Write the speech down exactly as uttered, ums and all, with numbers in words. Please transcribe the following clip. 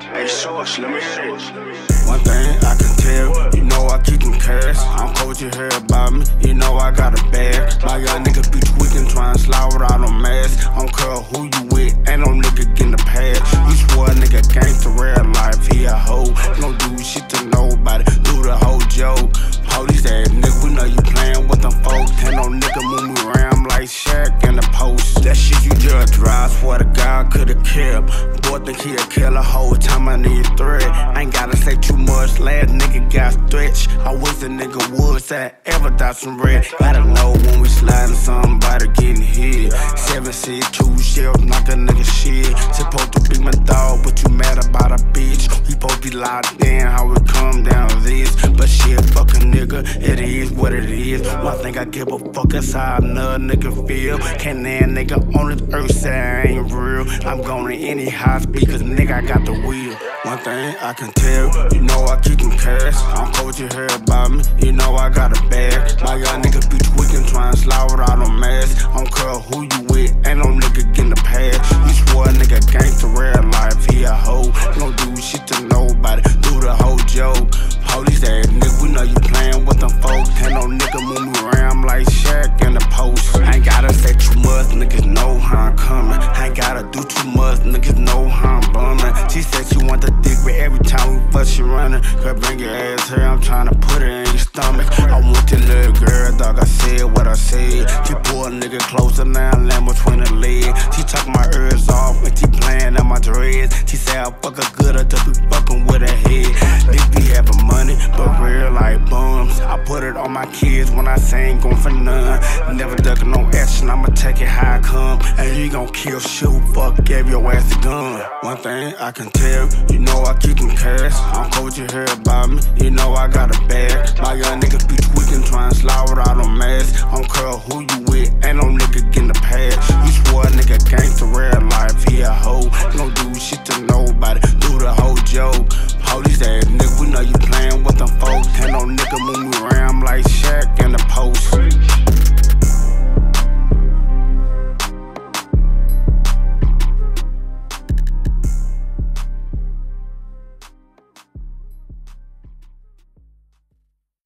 Hey, Shorts, let me hear it. One thing I can tell, you know I keep them cash. I don't care what you hear about me, you know I got a bag. My young nigga be tweaking, trying to slide without no mask. I don't care who you with, ain't no nigga getting the pad. You swore a nigga gangsta real life, he a hoe. Don't do shit to nobody, do the whole joke. Police ass nigga, we know you playing with them folks. Can't no nigga move me around like Shaq in the post. That shit you just drive, swear to God could've killed. Boy think he a killer, whole time I need a threat. I ain't gotta say too much, last nigga got stretched. I wish a nigga would say ever dot some red. Gotta know when we sliding, somebody getting hit. Seven six two shells, knock a nigga shit. Supposed to be my dog, but you mad about a bitch. We supposed to be locked in, how it come down to this. But shit, fuck a nigga, it is what it is. One thing I give a fuck is how another nigga feel. Can't that nigga on this earth say I ain't real. I'm going to any high speed, cause nigga I got the wheel. One thing I can tell, you know I keep them cash. I don't care what you hear about me, you know I got a bag. My young nigga be tweaking, trying to slide without no mask. I don't care who you with, ain't no nigga getting the pad. You swore a nigga gangsta real life, he a hoe. Don't do shit to nobody, do the whole joke. Police ass nigga, we know you playing with them folks. Ain't no nigga move me around like Shaq in the post. I ain't gotta say too much, niggas know how I'm coming. I ain't gotta do too much, niggas know how I'm bumming. She said she want the dick, but every time we fuck she running. Girl, bring your ass here, I'm tryna put it in your stomach. I want your little girl, dog, I said what I said. She pull a nigga closer now, land between the legs. She talking my ears off and she playing on my dreads. She said I fuck her good, I just be fucking with her head. Bitch be having money, but real like bums. I put it on my kids when I say ain't going for none. Never ducking no action, I'ma take it how I come. And you gon' kill, shoot, fuck, gave your ass a gun. One thing I can tell, you know I keep them cash. I don't care what you hear about me, you know I got a